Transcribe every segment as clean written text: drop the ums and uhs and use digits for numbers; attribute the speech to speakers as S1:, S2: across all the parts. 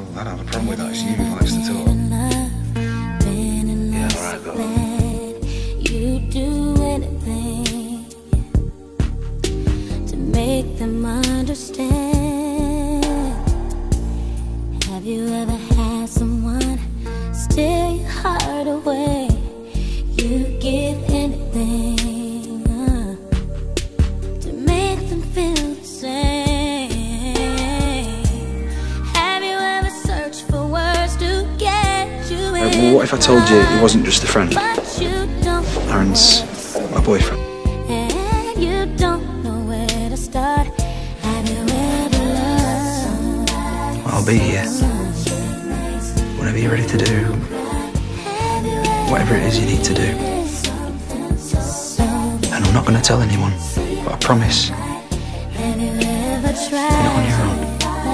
S1: I don't have a problem with that. It's you who likes to talk. Yeah, alright, go on.
S2: You do anything to make them understand. Have you ever had someone steal your heart away? You give anything to make them feel the same. Have you ever searched for words to get you in?
S1: Well, what if I told you he wasn't just a friend? Aaron's my boyfriend.
S2: And you don't know where to start. Have you ever loved somebody?
S1: I'll be here whenever you're ready to do whatever it is you need to do. And I'm not going to tell anyone, but I promise you're not on your own.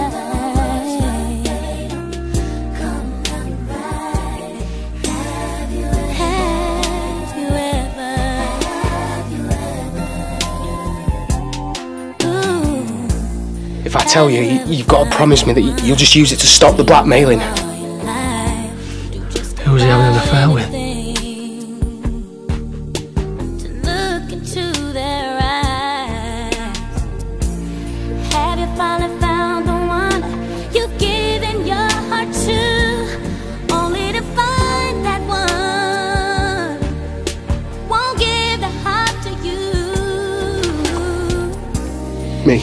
S3: If I tell you, you've got to promise me that you'll just use it to stop the blackmailing. Who was he having an affair with?
S2: To look into their eyes. Have you finally found the one you've given your heart to, only to find that one won't give the heart to you?
S3: Me.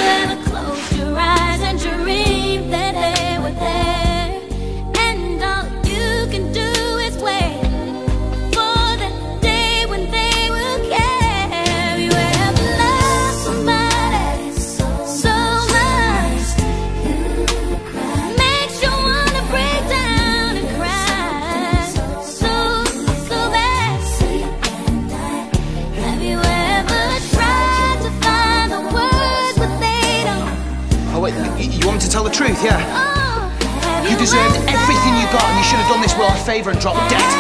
S1: Oh wait, you want me to tell the truth, yeah? You deserved everything you got, and you should have done this world a favour and dropped dead.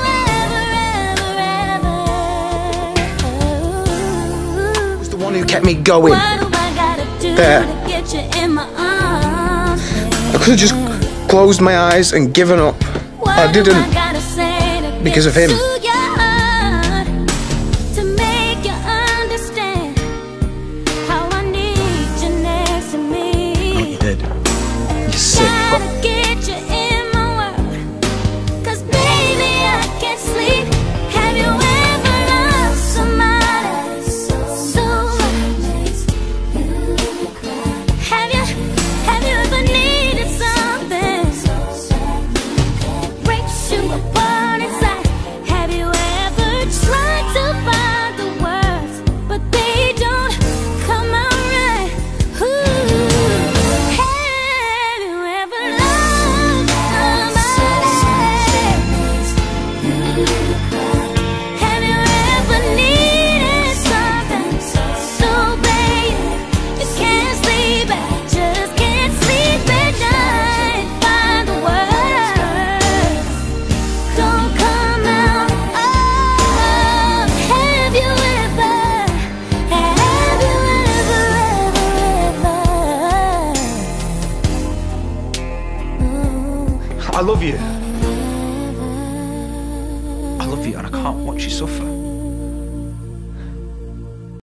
S1: It was the one who kept me going. There. I could have just closed my eyes and given up. I didn't, because of him. I love you. I love you, and I can't watch you suffer.